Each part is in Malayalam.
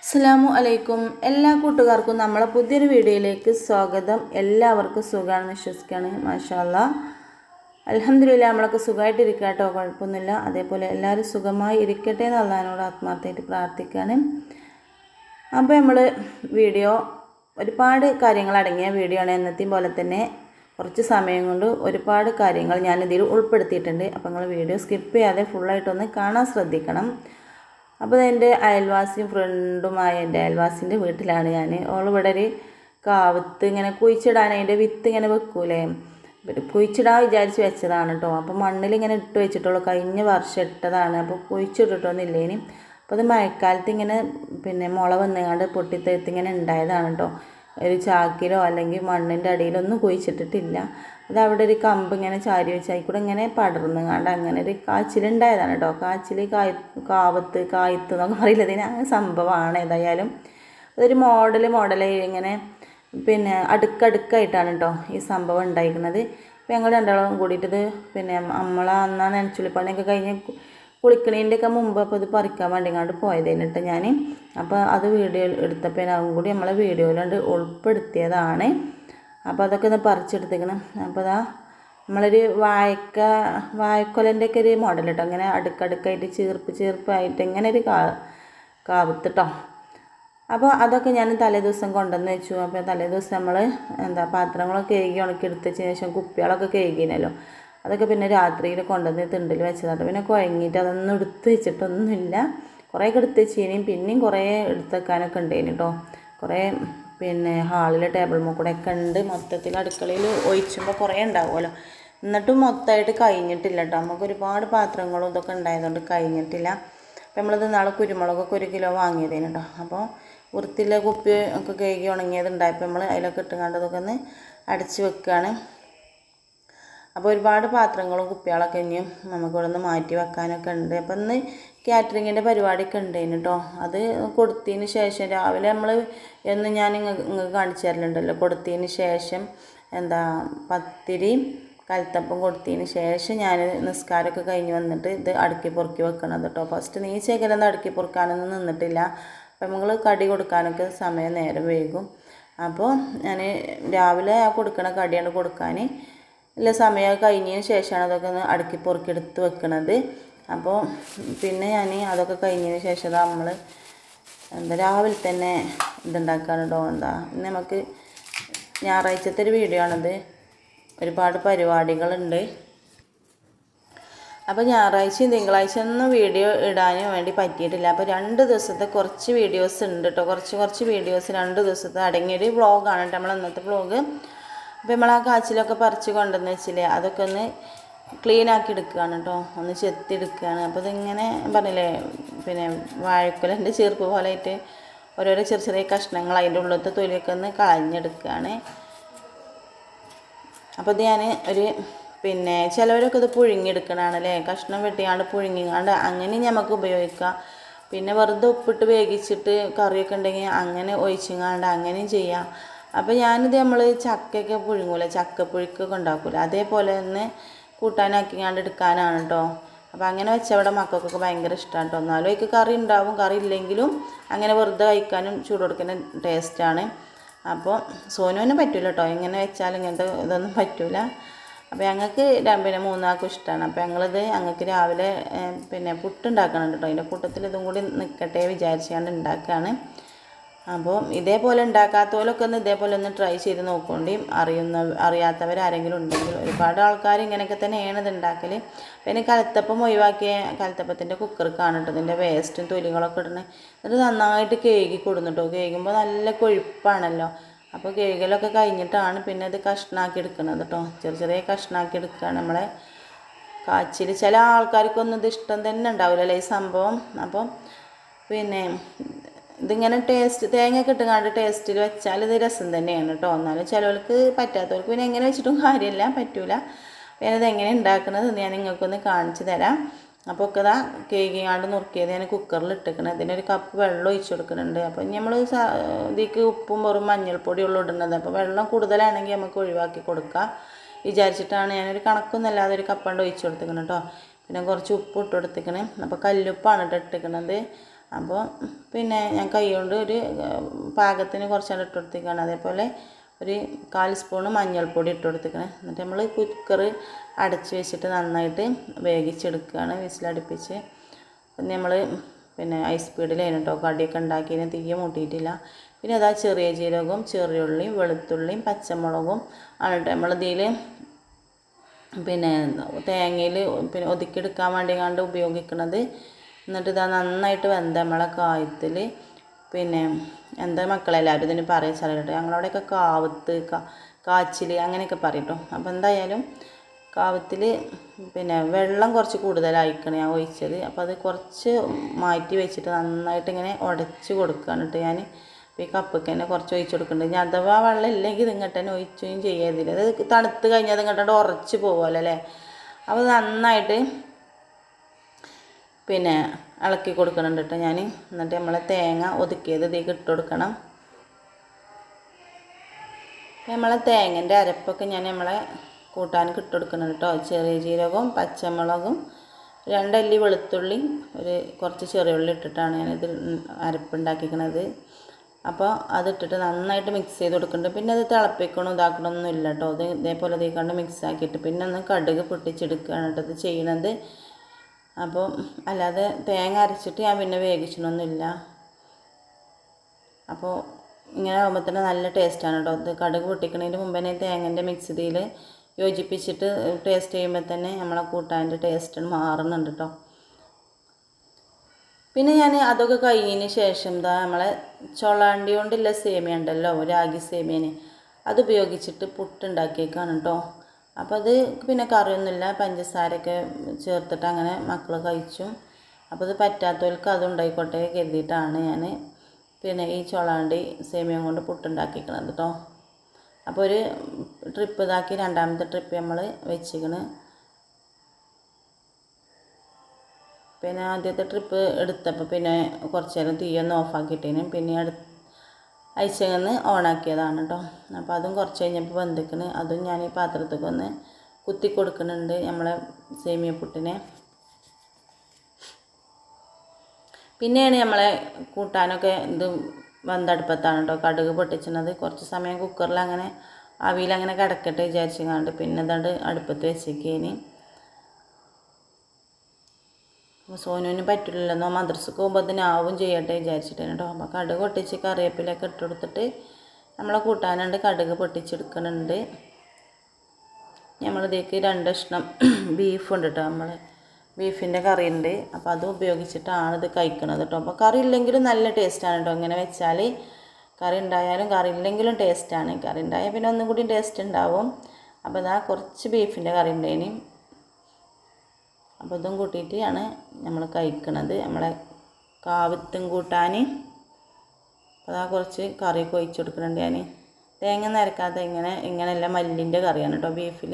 അസ്സലാമു അലൈക്കും എല്ലാ കൂട്ടുകാർക്കും നമ്മളെ പുതിയൊരു വീഡിയോയിലേക്ക് സ്വാഗതം. എല്ലാവർക്കും സുഖമാണെന്ന് വിശ്വസിക്കുകയാണ്. മാഷാ അല്ലാഹ് അൽഹംദുലില്ലാഹ് നമ്മളൊക്കെ സുഖമായിട്ടിരിക്കുക കേട്ടോ, കുഴപ്പമൊന്നുമില്ല. അതേപോലെ എല്ലാവരും സുഖമായി ഇരിക്കട്ടെ എന്ന് അള്ളാഹിനോട് ആത്മാർത്ഥമായിട്ട് പ്രാർത്ഥിക്കുകയാണ്. അപ്പോൾ നമ്മൾ വീഡിയോ ഒരുപാട് കാര്യങ്ങൾ അടങ്ങിയ വീഡിയോ ആണ്. എന്നത്തെയും പോലെ തന്നെ കുറച്ച് സമയം കൊണ്ട് ഒരുപാട് കാര്യങ്ങൾ ഞാനിതിൽ ഉൾപ്പെടുത്തിയിട്ടുണ്ട്. അപ്പോൾ നിങ്ങൾ വീഡിയോ സ്കിപ്പ് ചെയ്യാതെ ഫുള്ളായിട്ടൊന്ന് കാണാൻ ശ്രദ്ധിക്കണം. അപ്പോൾ എൻ്റെ അയൽവാസിയും ഫ്രണ്ടുമായ എൻ്റെ അയൽവാസിൻ്റെ വീട്ടിലാണ് ഞാൻ. ഓളിവിടെ ഒരു കാവത്ത് ഇങ്ങനെ കുഴിച്ചിടാൻ അതിൻ്റെ വിത്ത് ഇങ്ങനെ വെക്കൂലേ, കുഴിച്ചിടാൻ വിചാരിച്ച് വെച്ചതാണ് കേട്ടോ. അപ്പോൾ മണ്ണിലിങ്ങനെ ഇട്ട് വെച്ചിട്ടുള്ളൂ, കഴിഞ്ഞ വർഷം ഇട്ടതാണ്. അപ്പോൾ കുഴിച്ചിട്ടിട്ടൊന്നുമില്ല ഇനി. അപ്പോൾ അത് മഴക്കാലത്ത് ഇങ്ങനെ മുള വന്നുകൊണ്ട് പൊട്ടിത്തെഴുത്ത് ഇങ്ങനെ ഉണ്ടായതാണ് കേട്ടോ. ഒരു ചാക്കിലോ അല്ലെങ്കിൽ മണ്ണിൻ്റെ അടിയിലൊന്നും കുഴിച്ചിട്ടിട്ടില്ല. അത് അവിടെ ഒരു കമ്പ് ഇങ്ങനെ ചാരി വെച്ച് അതിൽ കൂടെ ഇങ്ങനെ പടർന്നുകൊണ്ട് അങ്ങനെ ഒരു കാച്ചിലുണ്ടായതാണ് കേട്ടോ. കാച്ചിൽ കാവത്ത് കായത്ത് എന്നൊക്കെ അറിയില്ല, ഇതിന് അങ്ങനെ സംഭവമാണ്. ഏതായാലും അതൊരു മോഡൽ ഇങ്ങനെ അടുക്കടുക്കായിട്ടാണ് കേട്ടോ ഈ സംഭവം ഉണ്ടായിരിക്കുന്നത്. അപ്പോൾ ഞങ്ങൾ രണ്ടാളും കൂടിയിട്ടത് നമ്മളെ അന്നാ നനച്ചുള്ളിപ്പണിയൊക്കെ കഴിഞ്ഞ് കുളിക്കണീൻ്റെയൊക്കെ മുമ്പ് അപ്പോൾ ഇത് പറിക്കാൻ വേണ്ടിങ്ങാണ്ട് പോയതേനിട്ട് ഞാൻ. അപ്പോൾ അത് വീഡിയോ എടുത്തപ്പോൾ അതും കൂടി നമ്മളെ വീഡിയോയിലുണ്ട് ഉൾപ്പെടുത്തിയതാണ്. അപ്പോൾ അതൊക്കെ ഒന്ന് പറിച്ചെടുത്തേക്കണം. അപ്പോൾ അതാ നമ്മളൊരു വാഴക്കൊലൻ്റെ ഒക്കെ ഒരു മോഡൽ കേട്ടോ, അങ്ങനെ അടുക്കടുക്കായിട്ട് ചീർപ്പായിട്ട് ഇങ്ങനെ ഒരു കാവത്ത് കേട്ടോ. അപ്പോൾ അതൊക്കെ ഞാൻ തലേദിവസം കൊണ്ടുവന്ന് വെച്ചു. അപ്പോൾ തലേദിവസം നമ്മൾ പാത്രങ്ങളൊക്കെ കഴുകി ഉണക്കി എടുത്തതിന് ശേഷം കുപ്പികളൊക്കെ കഴുകിനല്ലോ, അതൊക്കെ പിന്നെ രാത്രിയിൽ കൊണ്ടുവന്ന് തിണ്ടിൽ വെച്ചതാണ്. പിന്നെ കുഴങ്ങിയിട്ട് അതൊന്നും എടുത്ത് വെച്ചിട്ടൊന്നുമില്ല. കുറേയൊക്കെ എടുത്ത് വെച്ചിനും പിന്നെയും കുറേ എടുത്ത് വെക്കാനൊക്കെ ഉണ്ടായിന് കേട്ടോ. കുറേ ഹാളിൽ ടേബിൾ കൂടെയൊക്കെ ഉണ്ട്. മൊത്തത്തിൽ അടുക്കളയിൽ ഒഴിച്ചുമ്പോൾ കുറേ ഉണ്ടാവുമല്ലോ. എന്നിട്ടും മൊത്തമായിട്ട് കഴിഞ്ഞിട്ടില്ല കേട്ടോ. നമുക്ക് ഒരുപാട് പാത്രങ്ങളും ഇതൊക്കെ ഉണ്ടായതുകൊണ്ട് കഴിഞ്ഞിട്ടില്ല. അപ്പോൾ നമ്മളിത് നാളെ കുരുമുളകൊക്കെ 1 കിലോ വാങ്ങിയതേന് കേട്ടോ. അപ്പോൾ വൃത്തിയിലെ കുപ്പി ഒക്കെ കഴുകി ഉണങ്ങിയത് ഉണ്ടായപ്പോൾ നമ്മൾ അതിലൊക്കെ ഇട്ടുകൊണ്ട് അതൊക്കെ ഒന്ന് അടച്ച് വെക്കുകയാണ്. അപ്പോൾ ഒരുപാട് പാത്രങ്ങളും കുപ്പികളൊക്കെ ഇനിയും നമുക്കിവിടെ നിന്ന് മാറ്റി വെക്കാനൊക്കെ ഉണ്ട്. അപ്പം ഇന്ന് കാറ്ററിങ്ങിൻ്റെ പരിപാടിയൊക്കെ ഉണ്ടായിന് കേട്ടോ. അത് കൊടുത്തതിന് ശേഷം രാവിലെ നമ്മൾ ഞാൻ നിങ്ങൾക്ക് കാണിച്ചു തരലുണ്ടല്ലോ, കൊടുത്തതിന് ശേഷം പത്തിരിയും കലത്തപ്പം കൊടുത്തതിന് ശേഷം ഞാൻ നിസ്കാരമൊക്കെ കഴിഞ്ഞ് വന്നിട്ട് ഇത് അടുക്കി പൊറുക്കി വെക്കണത് കേട്ടോ. ഫസ്റ്റ് നീച്ചേക്കലൊന്നും അടുക്കി പൊറുക്കാനൊന്നും നിന്നിട്ടില്ല. അപ്പം നമ്മൾ കടി കൊടുക്കാനൊക്കെ സമയം നേരം വൈകും. അപ്പോൾ ഞാൻ രാവിലെ കൊടുക്കണ കടിയാണ് കൊടുക്കാൻ ഇല്ല സമയം കഴിഞ്ഞതിന് ശേഷമാണ് അതൊക്കെ ഒന്ന് അടുക്കി പൊറുക്കി എടുത്ത് വെക്കണത്. അപ്പോൾ പിന്നെ ഞാൻ അതൊക്കെ കഴിഞ്ഞതിന് ശേഷം നമ്മൾ രാവിലെ തന്നെ ഇതുണ്ടാക്കാനുണ്ടോ നമുക്ക് ഞായറാഴ്ചത്തെ ഒരു വീഡിയോ ആണിത്. ഒരുപാട് പരിപാടികളുണ്ട്. അപ്പോൾ ഞായറാഴ്ചയും തിങ്കളാഴ്ച ഒന്നും വീഡിയോ ഇടാനും വേണ്ടി പറ്റിയിട്ടില്ല. അപ്പോൾ 2 ദിവസത്തെ കുറച്ച് വീഡിയോസ് ഉണ്ട് കേട്ടോ. കുറച്ച് വീഡിയോസ് 2 ദിവസത്തെ അടങ്ങിയൊരു വ്ളോഗാണ് കേട്ടോ നമ്മൾ ഇന്നത്തെ വ്ളോഗ്. അപ്പോൾ നമ്മൾ ആ കാച്ചിലൊക്കെ പറിച്ച് കൊണ്ടുവന്ന് വെച്ചില്ലേ, അതൊക്കെ ഒന്ന് ക്ലീനാക്കി എടുക്കുകയാണ് കേട്ടോ, ഒന്ന് ചെത്തിയെടുക്കുകയാണ്. അപ്പോൾ ഇതിങ്ങനെ പറഞ്ഞില്ലേ വാഴക്കുലൻ്റെ ചീർപ്പ് പോലെ ആയിട്ട് ഓരോരോ ചെറിയ കഷ്ണങ്ങൾ അതിൻ്റെ ഉള്ളത്തെ തൊലിയൊക്കെ ഒന്ന് കളഞ്ഞെടുക്കുകയാണ്. അപ്പോൾ ഇത് ഞാൻ ഒരു ചിലവരൊക്കെ ഇത് പുഴുങ്ങിയെടുക്കണതാണല്ലേ, കഷ്ണം വെട്ടിയാണ്ട് പുഴുങ്ങിയാണ്ട് അങ്ങനെ നമുക്ക് ഉപയോഗിക്കാം. പിന്നെ വെറുതെ ഉപ്പിട്ട് വേവിച്ചിട്ട് കറിയൊക്കെ ഉണ്ടെങ്കിൽ അങ്ങനെ ഒഴിച്ചിങ്ങാണ്ട് അങ്ങനെയും ചെയ്യാം. അപ്പോൾ ഞാനിത് നമ്മൾ ചക്കയൊക്കെ പുഴുങ്ങൂല, ചക്കപ്പുഴുക്കൊക്കെ ഉണ്ടാക്കൂല, അതേപോലെ ഒന്ന് കൂട്ടാനാക്കിങ്ങാണ്ട് എടുക്കാനാണ് കേട്ടോ. അപ്പോൾ അങ്ങനെ വെച്ചവിടെ മക്കൾക്കൊക്കെ ഭയങ്കര ഇഷ്ടമാണ് കേട്ടോ. എന്നാലും അതിക്ക് കറി ഉണ്ടാവും, കറി ഇല്ലെങ്കിലും അങ്ങനെ വെറുതെ കഴിക്കാനും ചൂട് കൊടുക്കുന്ന ടേസ്റ്റാണ്. അപ്പോൾ സോനുവിന് പറ്റില്ല കേട്ടോ, ഇങ്ങനെ വെച്ചാൽ ഇങ്ങനത്തെ ഇതൊന്നും പറ്റില്ല. അപ്പോൾ ഞങ്ങൾക്ക് 3 ആൾക്കും ഇഷ്ടമാണ്. അപ്പോൾ ഞങ്ങൾക്ക് രാവിലെ പുട്ടുണ്ടാക്കണം കേട്ടോ. അതിൻ്റെ കൂട്ടത്തിൽ ഇതും കൂടി നിൽക്കട്ടെ വിചാരിച്ചുകൊണ്ട് ഉണ്ടാക്കുകയാണ്. അപ്പോൾ ഇതേപോലെ ഉണ്ടാക്കാത്തവരൊക്കെ ഒന്ന് ഇതേപോലെ ഒന്ന് ട്രൈ ചെയ്ത് നോക്കേണ്ടി. അറിയാത്തവരാരെങ്കിലും ഉണ്ടെങ്കിൽ ഒരുപാട് ആൾക്കാർ ഇങ്ങനെയൊക്കെ തന്നെയാണ് ഇത് ഉണ്ടാക്കൽ. പിന്നെ കലത്തപ്പം ഒഴിവാക്കിയ കലത്തപ്പത്തിൻ്റെ കുക്കർക്കാണ് കേട്ടോ ഇതിൻ്റെ വേസ്റ്റും തൊലികളൊക്കെ ഇടണേ. എന്നിട്ട് നന്നായിട്ട് കേകി കൊടുന്നിട്ടോ. കേൾക്കുമ്പോൾ നല്ല കൊഴുപ്പാണല്ലോ. അപ്പോൾ കേകലൊക്കെ കഴിഞ്ഞിട്ടാണ് പിന്നെ ഇത് കഷ്ണാക്കി എടുക്കുന്നത് കേട്ടോ. ചെറിയ കഷ്ണാക്കി എടുക്കുകയാണ് നമ്മളെ കാച്ചിൽ. ചില ആൾക്കാർക്കൊന്നും ഇത് ഇഷ്ടം തന്നെ ഉണ്ടാവില്ലല്ലോ ഈ സംഭവം. അപ്പം ഇതിങ്ങനെ തേങ്ങയൊക്കെ ഇട്ടുകൊണ്ട് ടേസ്റ്റിൽ വെച്ചാൽ ഇത് രസം തന്നെയാണ് കേട്ടോ. എന്നാലും ചിലവർക്ക് പറ്റാത്തവർക്ക് പിന്നെ എങ്ങനെ വെച്ചിട്ടും കാര്യമില്ല, പറ്റൂല. പിന്നെ ഇതെങ്ങനെ ഉണ്ടാക്കുന്നത് ഞാൻ നിങ്ങൾക്കൊന്ന് കാണിച്ചു തരാം. അപ്പോൾ ഒക്കെ ഇതാ കേക്കിങ്ങാണ്ട് നുറുക്കിയത് ഞാൻ കുക്കറിൽ ഇട്ടിക്കണം. ഇതിനൊരു കപ്പ് വെള്ളം ഒഴിച്ച് കൊടുക്കുന്നുണ്ട്. അപ്പോൾ നമ്മൾ ഇതിലേക്ക് ഉപ്പും വെറും മഞ്ഞൾപ്പൊടിയുള്ളൂ ഇടുന്നത്. അപ്പോൾ വെള്ളം കൂടുതലാണെങ്കിൽ നമുക്ക് ഒഴിവാക്കി കൊടുക്കാം വിചാരിച്ചിട്ടാണ് ഞാനൊരു കണക്കൊന്നുമല്ലാതെ ഒരു കപ്പണ്ട് ഒഴിച്ച് കൊടുത്തിക്കണം കേട്ടോ. പിന്നെ കുറച്ച് ഉപ്പ് ഇട്ട് കൊടുത്തിക്കണം. അപ്പോൾ കല്ലുപ്പാണ് ഇട്ടിരിക്കണത്. അപ്പോൾ പിന്നെ ഞാൻ കൈ കൊണ്ട് ഒരു പാകത്തിന് കുറച്ചാണ് ഇട്ട് കൊടുത്തേക്കാണ്. അതേപോലെ ഒരു 1/4 സ്പൂണ് മഞ്ഞൾപ്പൊടി ഇട്ട് കൊടുത്തേക്കണേ. എന്നിട്ട് നമ്മൾ കുക്കർ അടച്ച് വെച്ചിട്ട് നന്നായിട്ട് വേവിച്ചെടുക്കുകയാണ്, വിസിലടുപ്പിച്ച്. നമ്മൾ പിന്നെ ഹൈ സ്പീഡിലായിരുന്നു കേട്ടോ കടിയൊക്കെ ഉണ്ടാക്കിയതിന്, തീയ മൂട്ടിയിട്ടില്ല. പിന്നെ അതാ ചെറിയ ജീരകവും ചെറിയുള്ളിയും വെളുത്തുള്ളിയും പച്ചമുളകും ആണ് കേട്ടോ നമ്മളിതിൽ പിന്നെ തേങ്ങയിൽ പിന്നെ ഒതുക്കിയെടുക്കാൻ വേണ്ടി കണ്ട് ഉപയോഗിക്കുന്നത്. എന്നിട്ട് ഇതാ നന്നായിട്ട് വെന്ത നമ്മളെ കായത്തിൽ പിന്നെ എന്താ മക്കളെല്ലാവരും ഇതിന് പറയാൻ സ്ഥലം ഞങ്ങളവിടെയൊക്കെ കാവത്ത് കാച്ചിൽ അങ്ങനെയൊക്കെ പറയും കേട്ടോ. അപ്പോൾ എന്തായാലും കാവത്തിൽ പിന്നെ വെള്ളം കുറച്ച് കൂടുതലായിക്കണം ഞാൻ ഒഴിച്ചത്. അപ്പോൾ അത് കുറച്ച് മാറ്റി വെച്ചിട്ട് നന്നായിട്ട് ഇങ്ങനെ ഉടച്ച് കൊടുക്കുകയാണ് കേട്ടോ ഞാൻ. അപ്പോൾ ഈ കപ്പൊക്കെ തന്നെ കുറച്ച് ഒഴിച്ച് കൊടുക്കുന്നുണ്ട്. ഞാൻ അഥവാ വെള്ളം ഇല്ലെങ്കിൽ ഇത് ഇങ്ങോട്ട് തന്നെ ഒഴിച്ചും ചെയ്യരുതില്ല. അത് തണുത്ത് കഴിഞ്ഞാൽ അത് ഇങ്ങോട്ട് ഉറച്ച് പോകുമല്ലോ അല്ലേ. അപ്പോൾ നന്നായിട്ട് പിന്നെ ഇളക്കി കൊടുക്കുന്നുണ്ട് കേട്ടോ ഞാൻ. എന്നിട്ട് നമ്മൾ തേങ്ങ ഒതുക്കിയത് ഇതിലേക്ക് ഇട്ട് കൊടുക്കണം. നമ്മളെ തേങ്ങൻ്റെ അരപ്പൊക്കെ ഞാൻ നമ്മളെ കൂട്ടാനൊക്കെ ഇട്ട് കൊടുക്കുന്നുണ്ട് കേട്ടോ. ചെറിയ ജീരകവും പച്ചമുളകും 2 അല്ലി വെളുത്തുള്ളി കുറച്ച് ചെറിയ ഉള്ളി ഇട്ടിട്ടാണ് ഞാനിത് അരപ്പുണ്ടാക്കിക്കുന്നത്. അപ്പോൾ അതിട്ടിട്ട് നന്നായിട്ട് മിക്സ് ചെയ്ത് കൊടുക്കുന്നുണ്ട്. പിന്നെ അത് തിളപ്പിക്കണോ ഇതാക്കണമൊന്നും ഇല്ല കേട്ടോ. അത് ഇതേപോലെ ഇതേക്കണ്ട് മിക്സ് ആക്കിയിട്ട് പിന്നെ ഒന്ന് കടുക് പൊട്ടിച്ചെടുക്കുകയാണ് കേട്ടോ ഇത് ചെയ്യണത്. അപ്പോൾ അല്ലാതെ തേങ്ങ അരച്ചിട്ട് ഞാൻ പിന്നെ വേവിച്ചണമൊന്നുമില്ല. അപ്പോൾ ഇങ്ങനെ ആകുമ്പോൾ തന്നെ നല്ല ടേസ്റ്റാണ് കേട്ടോ. ഇത് കടുക് പൊട്ടിക്കുന്നതിന് മുമ്പ് തന്നെ തേങ്ങൻ്റെ മിക്സിയിൽ യോജിപ്പിച്ചിട്ട് ടേസ്റ്റ് ചെയ്യുമ്പോൾ തന്നെ നമ്മളെ കൂട്ടാൻ്റെ ടേസ്റ്റ് മാറുന്നുണ്ട് കേട്ടോ. പിന്നെ ഞാൻ അതൊക്കെ കഴിഞ്ഞതിന് ശേഷം ഇതാ നമ്മളെ ചൊളാണ്ടി കൊണ്ടുള്ള സേമിയ ഉണ്ടല്ലോ, രാഗി സേമിയന്, അത് ഉപയോഗിച്ചിട്ട് പുട്ടുണ്ടാക്കിയേക്കാണ് കേട്ടോ. അപ്പോൾ അത് പിന്നെ കറിയൊന്നുമില്ല, പഞ്ചസാരയൊക്കെ ചേർത്തിട്ട് അങ്ങനെ മക്കൾ കഴിച്ചു. അപ്പോൾ ഇത് പറ്റാത്തവർക്ക് അതുണ്ടായിക്കോട്ടെ കരുതിയിട്ടാണ് ഞാൻ പിന്നെ ഈ ചൊളാണ്ടി സേമിയ കൊണ്ട് പുട്ടുണ്ടാക്കിയിരിക്കണത് കേട്ടോ. അപ്പോൾ ഒരു ട്രിപ്പ് ഇതാക്കി രണ്ടാമത്തെ ട്രിപ്പ് നമ്മൾ വെച്ചിരിക്കണ്. പിന്നെ ആദ്യത്തെ ട്രിപ്പ് എടുത്തപ്പോൾ പിന്നെ കുറച്ച് നേരം തീയൊന്ന് ഓഫാക്കിയിട്ടേനും പിന്നെ അയച്ചങ്ങന്ന് ഓണാക്കിയതാണ് കേട്ടോ. അപ്പോൾ അതും കുറച്ച് കഴിഞ്ഞപ്പോൾ വെന്തിക്കണ്. അതും ഞാൻ ഈ പാത്രത്തേക്ക് ഒന്ന് കുത്തി കൊടുക്കുന്നുണ്ട് നമ്മളെ സേമിയ പുട്ടിനെ. പിന്നെയാണ് നമ്മളെ കൂട്ടാനൊക്കെ ഇത് വെന്തടുപ്പത്താണ് കേട്ടോ കടുക് പൊട്ടിച്ചത്. കുറച്ച് സമയം കുക്കറിൽ അങ്ങനെ അവിയിലങ്ങനെ കിടക്കട്ടെ വിചാരിച്ചങ്ങാണ്ട് പിന്നെ ഇതാണ്ട് അടുപ്പത്ത് വെച്ചേക്കേന്. സോനുവിന് പറ്റില്ലല്ലോ, മദ്രസക്ക് പോകുമ്പോൾ അതിനാവും ചെയ്യട്ടെ വിചാരിച്ചിട്ടാണ് കേട്ടോ. അപ്പോൾ കടുക് പൊട്ടിച്ച് കറിവേപ്പിലൊക്കെ ഇട്ട് കൊടുത്തിട്ട് നമ്മളെ കൂട്ടാനുണ്ട് കടുക് പൊട്ടിച്ചെടുക്കുന്നുണ്ട്. നമ്മളിതേക്ക് 2 കഷ്ണം ബീഫുണ്ട് കേട്ടോ, നമ്മൾ ബീഫിൻ്റെ കറി ഉണ്ട്. അപ്പോൾ അത് ഉപയോഗിച്ചിട്ടാണ് ഇത് കഴിക്കണത് കേട്ടോ. അപ്പോൾ കറി ഇല്ലെങ്കിലും നല്ല ടേസ്റ്റാണ് കേട്ടോ ഇങ്ങനെ വെച്ചാൽ. കറി ഉണ്ടായാലും കറി ഇല്ലെങ്കിലും ടേസ്റ്റാണ്. കറി ഉണ്ടായാൽ പിന്നെ ഒന്നും കൂടി ടേസ്റ്റ് ഉണ്ടാവും. അപ്പോൾ ഇതാ കുറച്ച് ബീഫിൻ്റെ കറി ഉണ്ടേനി. അപ്പോൾ ഇതും കൂട്ടിയിട്ടാണ് നമ്മൾ കഴിക്കണത് നമ്മളെ കാവത്തും കൂട്ടാൻ. അപ്പോൾ അതാ കുറച്ച് കറിയൊക്കെ ഒഴിച്ച് കൊടുക്കുന്നുണ്ട് ഞാൻ. തേങ്ങ നരക്കാത്ത ഇങ്ങനെയല്ല മല്ലിൻ്റെ കറിയാണ് കേട്ടോ ബീഫിൽ.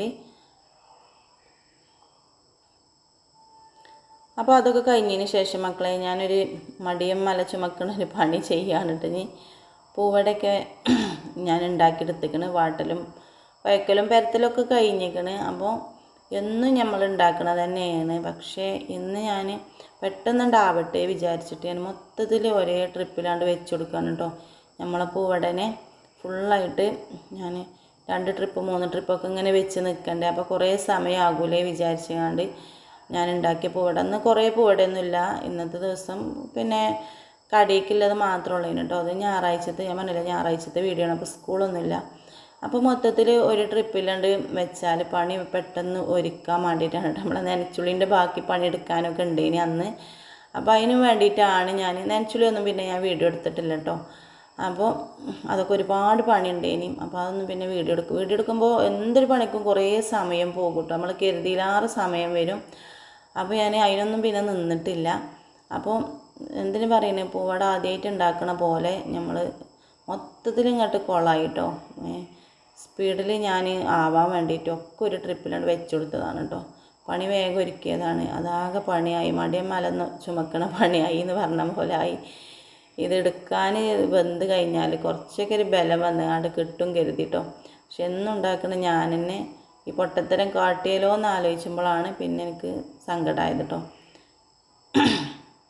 അപ്പോൾ അതൊക്കെ കഴിഞ്ഞതിന് ശേഷം മക്കളെ ഞാനൊരു മടിയം മല ചുമക്കണൊരു പണി ചെയ്യുകയാണ് കേട്ടോ. ഇനി പൂവടയൊക്കെ ഞാൻ ഉണ്ടാക്കിയെടുത്തേക്കണ്. വാട്ടലും വയക്കലും പരത്തലൊക്കെ കഴിഞ്ഞേക്കണ്. അപ്പോൾ എന്നും നമ്മൾ ഉണ്ടാക്കണത് തന്നെയാണ്. പക്ഷേ ഇന്ന് ഞാൻ പെട്ടെന്നുണ്ടാവട്ടെ വിചാരിച്ചിട്ട് ഞാൻ മൊത്തത്തിൽ ഒരേ ട്രിപ്പിലാണ്ട് വെച്ച് കൊടുക്കുകയാണ് കേട്ടോ. നമ്മളെ പൂവടനെ ഫുള്ളായിട്ട് ഞാൻ 2 ട്രിപ്പ് 3 ട്രിപ്പൊക്കെ ഇങ്ങനെ വെച്ച് നിൽക്കണ്ടേ. അപ്പോൾ കുറേ സമയമാകൂലേ വിചാരിച്ചുകൊണ്ട് ഞാൻ ഉണ്ടാക്കിയ പൂവട. അന്ന് കുറേ പൂവടയൊന്നുമില്ല. ഇന്നത്തെ ദിവസം പിന്നെ കടിക്കുള്ളത് മാത്രമുള്ളൂ കേട്ടോ. അത് ഞായറാഴ്ചത്തെ ഞാൻ പറഞ്ഞില്ല ഞായറാഴ്ചത്തെ വീഡിയോ ആണ്. അപ്പോൾ സ്കൂളൊന്നുമില്ല. അപ്പോൾ മൊത്തത്തിൽ ഒരു ട്രിപ്പിലാണ്ട് വെച്ചാൽ പണി പെട്ടെന്ന് ഒരുക്കാൻ വേണ്ടിയിട്ടാണ് കേട്ടോ. നമ്മളെ നനച്ചുള്ളിൻ്റെ ബാക്കി പണിയെടുക്കാനൊക്കെ ഉണ്ട് ഇനി അന്ന്. അപ്പോൾ അതിന് വേണ്ടിയിട്ടാണ് ഞാൻ നനച്ചുള്ളിയൊന്നും പിന്നെ ഞാൻ വീഡിയോ എടുത്തിട്ടില്ല കേട്ടോ. അപ്പോൾ അതൊക്കെ ഒരുപാട് പണിയുണ്ട് ഇനിയും. അപ്പോൾ അതൊന്നും പിന്നെ വീഡിയോ എടുക്കുമ്പോൾ എന്തൊരു പണിക്കും കുറേ സമയം പോകും കേട്ടോ. നമ്മൾ കരുതിയിലാറ് സമയം വരും. അപ്പോൾ ഞാൻ അതിനൊന്നും പിന്നെ നിന്നിട്ടില്ല. അപ്പോൾ എന്തിനു പറയുന്നത്, പൂവട ആദ്യമായിട്ട് ഉണ്ടാക്കണ പോലെ നമ്മൾ മൊത്തത്തിൽ ഇങ്ങോട്ട് കൊളായിട്ടോ. സ്പീഡിൽ ഞാൻ ആവാൻ വേണ്ടിയിട്ടൊക്കെ ഒരു ട്രിപ്പിലാണ് വെച്ച് കൊടുത്തതാണ് കേട്ടോ. പണി വേഗം ഒരുക്കിയതാണ്. അതാകെ പണിയായി, മടിയം മലന്ന് ചുമക്കണ പണിയായി എന്ന് പറഞ്ഞ പോലെ ആയി. ഇതെടുക്കാൻ വെന്ത് കഴിഞ്ഞാൽ കുറച്ചൊക്കെ ഒരു ബലം വന്നുകൊണ്ട് കിട്ടും കരുതിട്ടോ. പക്ഷെ എന്നും ഉണ്ടാക്കണ ഞാൻ തന്നെ ഈ പൊട്ടത്തരം കാട്ടിയാലോ എന്ന് ആലോചിക്കുമ്പോഴാണ് പിന്നെ എനിക്ക് സങ്കടമായത് കേട്ടോ.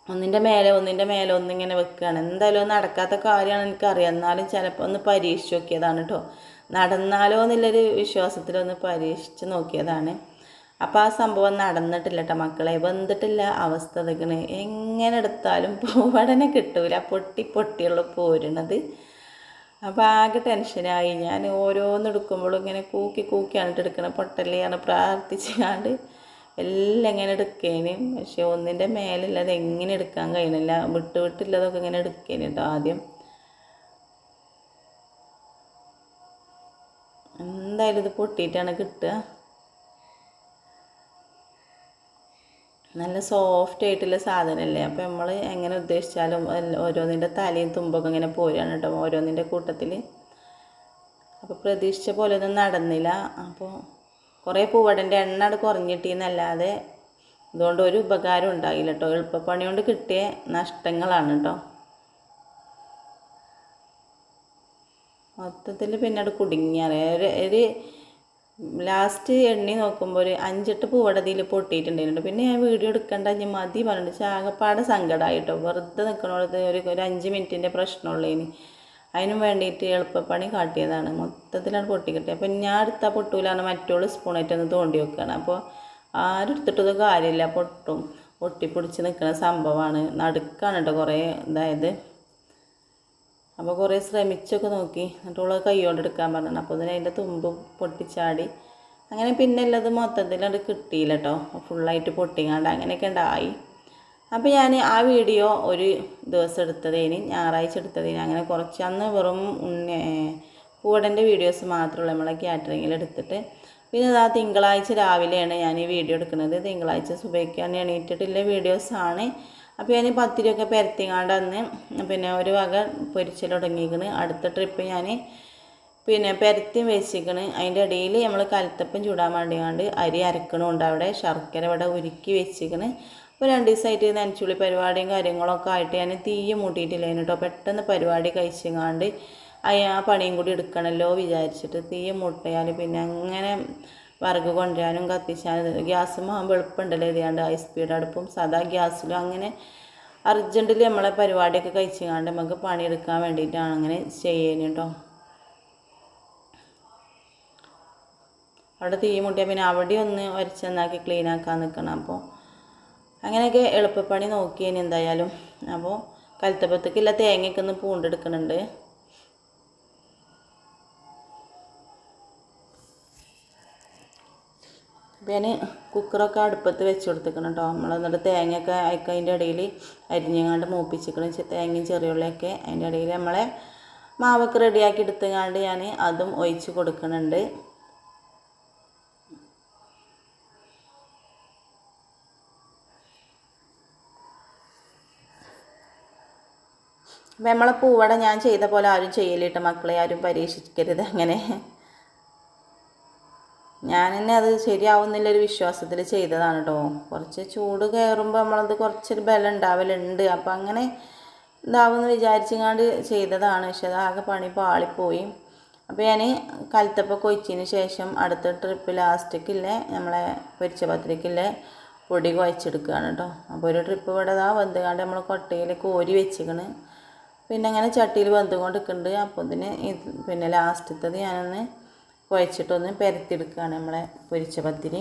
ഒന്നിൻ്റെ മേലെ ഒന്നിങ്ങനെ വെക്കുകയാണ്. എന്തായാലും നടക്കാത്ത കാര്യമാണ് എനിക്കറിയാം, എന്നാലും ചിലപ്പോൾ ഒന്ന് പരീക്ഷിച്ച് നോക്കിയതാണ് കേട്ടോ. നടന്നാലോ എന്നുള്ളൊരു വിശ്വാസത്തിലൊന്ന് പരീക്ഷിച്ച് നോക്കിയതാണ്. അപ്പോൾ ആ സംഭവം നടന്നിട്ടില്ല കേട്ടോ മക്കളെ, വെന്തിട്ടില്ല അവസ്ഥ നിൽക്കണേ. എങ്ങനെ എടുത്താലും പൂവടനെ കിട്ടൂല, പൊട്ടിയുള്ള പോരുന്നത്. അപ്പോൾ ആകെ ടെൻഷനായി. ഞാൻ ഓരോന്നെടുക്കുമ്പോഴും ഇങ്ങനെ കൂക്കിയാണ് എടുക്കണം, പൊട്ടല്ലാണ് പ്രാർത്ഥിച്ചാണ്ട് എല്ലാം ഇങ്ങനെ എടുക്കേനും. പക്ഷെ ഒന്നിൻ്റെ മേലുള്ളത് എങ്ങനെ എടുക്കാൻ കഴിയണില്ല, വിട്ടുള്ളതൊക്കെ ഇങ്ങനെ എടുക്കേനും കേട്ടോ. ആദ്യം എന്തായാലും ഇത് പൊട്ടിയിട്ടാണ് കിട്ടുക. നല്ല സോഫ്റ്റ് ആയിട്ടുള്ള സാധനമല്ലേ, അപ്പോൾ നമ്മൾ എങ്ങനെ ഉദ്ദേശിച്ചാലും ഓരോന്നിൻ്റെ തലയും തുമ്പൊക്കെ ഇങ്ങനെ പോരുകയാണ് കേട്ടോ ഓരോന്നിൻ്റെ കൂട്ടത്തിൽ. അപ്പോൾ പ്രതീക്ഷിച്ച പോലെ ഒന്നും നടന്നില്ല. അപ്പോൾ കുറേ പൂവടൻ്റെ എണ്ണ കുറഞ്ഞിട്ടിന്നല്ലാതെ അതുകൊണ്ട് ഒരു ഉപകാരം ഉണ്ടായില്ല കേട്ടോ. എളുപ്പപ്പണി കൊണ്ട് കിട്ടിയ നഷ്ടങ്ങളാണ് കേട്ടോ. മൊത്തത്തിൽ പിന്നെ അത് കുടുങ്ങിയാറേ ഒരു ലാസ്റ്റ് എണ്ണി നോക്കുമ്പോൾ ഒരു 5-8 പൂവട ഇതിൽ പൊട്ടിയിട്ടുണ്ടായിരുന്നു. പിന്നെ ഞാൻ വീഡിയോ എടുക്കേണ്ട ഇനി മതി പറഞ്ഞിട്ട് ചാകപ്പാട് സങ്കടമായിട്ടോ. വെറുതെ നിൽക്കണോടത്ത് ഒരു 5 മിനിറ്റിൻ്റെ പ്രശ്നമുള്ളതിന് അതിനും വേണ്ടിയിട്ട് എളുപ്പപ്പണി കാട്ടിയതാണ്. മൊത്തത്തിലാണ് പൊട്ടിക്കിട്ടി. അപ്പം ഞാൻ എടുത്താൽ പൊട്ടൂലാണ്, മറ്റോള് സ്പൂണായിട്ടൊന്ന് തോണ്ടി വെക്കുകയാണ്. അപ്പോൾ ആരും എടുത്തിട്ടൊന്നും കാര്യമില്ല, പൊട്ടിപ്പിടിച്ച് നിൽക്കുന്ന സംഭവമാണ്. നടുക്കാണ് കേട്ടോ കുറേ ഇതായത്. അപ്പോൾ കുറേ ശ്രമിച്ചൊക്കെ നോക്കി, എന്നിട്ടുള്ള കൈകൊണ്ട് എടുക്കാൻ പറഞ്ഞു. അപ്പോൾ അതിൻ്റെ തുമ്പ് പൊട്ടിച്ചാടി. അങ്ങനെ പിന്നെ ഉള്ളത് മൊത്തത്തിൽ അത് കിട്ടിയില്ല കേട്ടോ, ഫുള്ളായിട്ട് പൊട്ടിങ്ങാണ്ട് അങ്ങനെയൊക്കെ ഉണ്ടായി. അപ്പോൾ ഞാൻ ആ വീഡിയോ ഒരു ദിവസം എടുത്തതേന്, ഞായറാഴ്ച എടുത്തതേന്. അങ്ങനെ കുറച്ച് അന്ന് വെറും പൂവടൻ്റെ വീഡിയോസ് മാത്രമുള്ള നമ്മളെ കാറ്ററിങ്ങിൽ എടുത്തിട്ട്, പിന്നെ ആ തിങ്കളാഴ്ച രാവിലെയാണ് ഞാൻ ഈ വീഡിയോ എടുക്കുന്നത്. തിങ്കളാഴ്ച സുബഹിക്കാണ് എണീറ്റിട്ടുള്ള വീഡിയോസാണ്. അപ്പോൾ ഞാൻ പത്തിരിയൊക്കെ പരത്തിങ്ങാണ്ട് അന്ന് പിന്നെ ഒരു വക പൊരിച്ചൽ തുടങ്ങിയിരിക്കണ്. അടുത്ത ട്രിപ്പ് ഞാൻ പിന്നെ പരത്തി വെച്ചിരിക്കണ്. അതിൻ്റെ ഇടയിൽ നമ്മൾ കലത്തപ്പം ചൂടാൻ വേണ്ടിയാണ്ട് അരി അരക്കണമുണ്ട്. അവിടെ ശർക്കര ഇവിടെ ഉരുക്കി വെച്ചിരിക്കണ്. അപ്പോൾ 2 ദിവസമായിട്ട് നനച്ചുള്ളി പരിപാടിയും കാര്യങ്ങളൊക്കെ ആയിട്ട് ഞാൻ തീയ മൂട്ടിയിട്ടില്ല കേട്ടോ. പെട്ടെന്ന് പരിപാടി കഴിച്ചങ്ങാണ്ട് ആ പണിയും കൂടി എടുക്കണമല്ലോ വിചാരിച്ചിട്ട് തീയ മൂട്ടിയാൽ പിന്നെ അങ്ങനെ വിറക് കൊണ്ടുവരാനും കത്തിച്ചാനും ഗ്യാസുമാകുമ്പോൾ എളുപ്പമുണ്ടല്ലോ എഴുതിയാണ്ട് ഹൈ സ്പീഡ് അടുപ്പും സാധാ ഗ്യാസിലും അങ്ങനെ അർജൻറ്റിൽ നമ്മളെ പരിപാടിയൊക്കെ കഴിച്ചങ്ങാണ്ട് നമുക്ക് പണിയെടുക്കാൻ വേണ്ടിയിട്ടാണ് അങ്ങനെ ചെയ്യുന്നത് കേട്ടോ. അവിടെ തീ മുട്ടിയാൽ പിന്നെ അവിടെ ഒന്ന് വരച്ചെന്നാക്കി ക്ലീനാക്കാൻ നിൽക്കണം. അപ്പോൾ അങ്ങനെയൊക്കെ എളുപ്പപ്പണി നോക്കിയേന് എന്തായാലും. അപ്പോൾ കലത്തപ്പത്തേക്കുള്ള തേങ്ങയൊക്കെ ഒന്ന് പൂണ്ടെടുക്കുന്നുണ്ട്. അപ്പോൾ ഞാൻ കുക്കറൊക്കെ അടുപ്പത്ത് വെച്ച് കൊടുത്തിക്കണം കേട്ടോ. നമ്മൾ എന്നിട്ട് തേങ്ങയൊക്കെ അതിൻ്റെ ഇടയിൽ അരിഞ്ഞങ്ങാണ്ട് മൂപ്പിച്ചിക്കണം. തേങ്ങയും ചെറിയുള്ളിയൊക്കെ അതിൻ്റെ ഇടയിൽ നമ്മളെ മാവൊക്കെ റെഡിയാക്കി എടുത്തുങ്ങാണ്ട് ഞാൻ അതും ഒഴിച്ച് കൊടുക്കുന്നുണ്ട്. അപ്പം നമ്മളെ പൂവട ഞാൻ ചെയ്ത പോലെ ആരും ചെയ്യലിട്ട് മക്കളെ, ആരും പരീക്ഷിക്കരുത്. അങ്ങനെ ഞാൻ തന്നെ അത് ശരിയാവുന്നില്ലൊരു വിശ്വാസത്തിൽ ചെയ്തതാണ് കേട്ടോ. കുറച്ച് ചൂട് കയറുമ്പോൾ നമ്മളത് കുറച്ചൊരു ബലം ഉണ്ടാവലുണ്ട്. അപ്പം അങ്ങനെ ഇതാവുമെന്ന് വിചാരിച്ചങ്ങാണ്ട് ചെയ്തതാണ്. പക്ഷെ അതാകെ പണി പാളിപ്പോയി. അപ്പോൾ ഞാൻ കലത്തപ്പൊക്കെ ഒഴിച്ചതിന് ശേഷം അടുത്ത ട്രിപ്പ് ലാസ്റ്റിക്കില്ലേ നമ്മളെ പൊരിച്ച പത്തിരിക്കില്ലേ പൊടി കുഴച്ചെടുക്കുകയാണ് കേട്ടോ. അപ്പോൾ ഒരു ട്രിപ്പ് ഇവിടെ വെന്തുകാണ്ട് നമ്മൾ കൊട്ടയിൽ കോരി വെച്ചിക്കണ്. പിന്നെ അങ്ങനെ ചട്ടിയിൽ വെന്തുകൊണ്ട് നിൽക്കുന്നുണ്ട്. അപ്പോൾ ഇതിന് പിന്നെ ലാസ്റ്റത്തത് ഞാനൊന്ന് കുഴച്ചിട്ടൊന്ന് പരത്തിയെടുക്കുകയാണ് നമ്മളെ പൊരിച്ച പത്തിരി.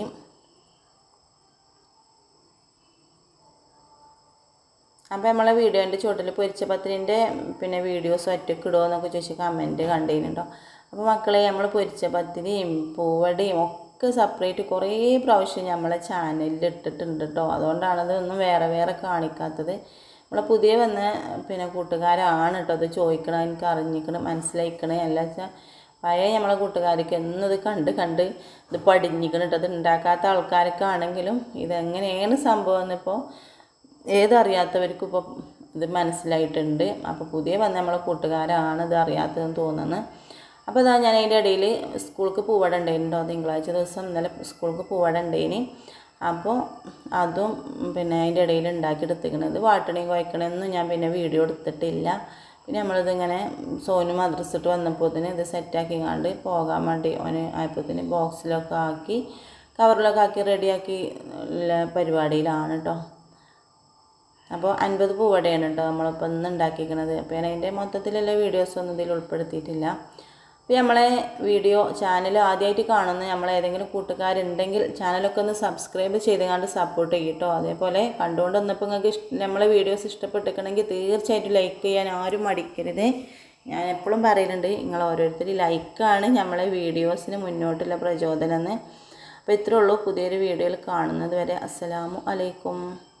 അപ്പോൾ നമ്മളെ വീഡിയോൻ്റെ ചുവട്ടിൽ പൊരിച്ച പത്തിരിൻ്റെ പിന്നെ വീഡിയോസ് ഒറ്റയ്ക്ക് ഇടുമോ എന്നൊക്കെ ചോദിച്ച് കമൻറ്റ് കണ്ടിരുന്നുണ്ടോ. അപ്പോൾ മക്കളെ നമ്മൾ പൊരിച്ച പത്തിരിയും പൂവടയും ഒക്കെ സെപ്പറേറ്റ് കുറേ പ്രാവശ്യം നമ്മളെ ചാനലിൽ ഇട്ടിട്ടുണ്ട് കേട്ടോ. അതുകൊണ്ടാണത് ഒന്നും വേറെ കാണിക്കാത്തത്. നമ്മളെ പുതിയ വന്ന പിന്നെ കൂട്ടുകാരാണ് കേട്ടോ അത് ചോദിക്കണം, എനിക്ക് അറിഞ്ഞിക്കണം മനസ്സിലായിക്കണം. എല്ലാ വെച്ചാൽ പഴയ നമ്മളെ കൂട്ടുകാർക്ക് എന്നും ഇത് കണ്ട് ഇത് പഠിഞ്ഞിക്കണം കേട്ടോ. അത് ഉണ്ടാക്കാത്ത ആൾക്കാരൊക്കെ ആണെങ്കിലും ഇതെങ്ങനെയാണ് സംഭവം എന്നിപ്പോൾ ഏതറിയാത്തവർക്കും ഇപ്പോൾ ഇത് മനസ്സിലായിട്ടുണ്ട്. അപ്പോൾ പുതിയ വന്ന നമ്മളെ കൂട്ടുകാരാണ് ഇത് അറിയാത്തതെന്ന് തോന്നുന്നത്. അപ്പോൾ ഇതാ ഞാൻ അതിൻ്റെ ഇടയിൽ സ്കൂൾക്ക് പൂവട ഉണ്ടായിട്ടുണ്ടോ, തിങ്കളാഴ്ച ദിവസം ഇന്നലെ സ്കൂൾക്ക് പൂവട ഉണ്ടായിന്. അപ്പോൾ അതും പിന്നെ അതിൻ്റെ ഇടയിൽ ഉണ്ടാക്കിയെടുത്തിരിക്കണത്. വാട്ടണയും കുഴക്കണമെന്നും ഞാൻ പിന്നെ വീഡിയോ എടുത്തിട്ടില്ല. പിന്നെ നമ്മളിതിങ്ങനെ സോനു മദ്രസിട്ട് വന്നപ്പോഴത്തേന് ഇത് സെറ്റാക്കിങ്ങാണ്ട് പോകാൻ വേണ്ടി അവന് ആയപ്പോഴത്തേന് ബോക്സിലൊക്കെ ആക്കി കവറിലൊക്കെ ആക്കി റെഡിയാക്കി പരിപാടിയിലാണ് കേട്ടോ. അപ്പോൾ 50 പൂവടയാണ് കേട്ടോ നമ്മളിപ്പോൾ ഇന്ന് ഉണ്ടാക്കിയിരിക്കുന്നത്. അപ്പോൾ ഞാൻ അതിൻ്റെ മൊത്തത്തിലുള്ള വീഡിയോസൊന്നും ഇതിൽ ഉൾപ്പെടുത്തിയിട്ടില്ല. അപ്പോൾ നമ്മളെ വീഡിയോ ചാനൽ ആദ്യമായിട്ട് കാണുന്ന നമ്മളേതെങ്കിലും കൂട്ടുകാരുണ്ടെങ്കിൽ ചാനലൊക്കെ ഒന്ന് സബ്സ്ക്രൈബ് ചെയ്തുകൊണ്ട് സപ്പോർട്ട് ചെയ്യട്ടോ. അതേപോലെ കണ്ടുകൊണ്ട് വന്നപ്പോൾ നിങ്ങൾക്ക് നമ്മളെ വീഡിയോസ് ഇഷ്ടപ്പെട്ടിരിക്കണമെങ്കിൽ തീർച്ചയായിട്ടും ലൈക്ക് ചെയ്യാൻ ആരും മടിക്കരുത്. ഞാൻ എപ്പോഴും പറയലുണ്ട്, നിങ്ങൾ ഓരോരുത്തർ ലൈക്കാണ് നമ്മളെ വീഡിയോസിന് മുന്നോട്ടുള്ള പ്രചോദനം എന്ന്. അപ്പോൾ ഇത്രയേ ഉള്ളൂ. പുതിയൊരു വീഡിയോയിൽ കാണുന്നത് വരെ അസ്സലാമു അലൈക്കും.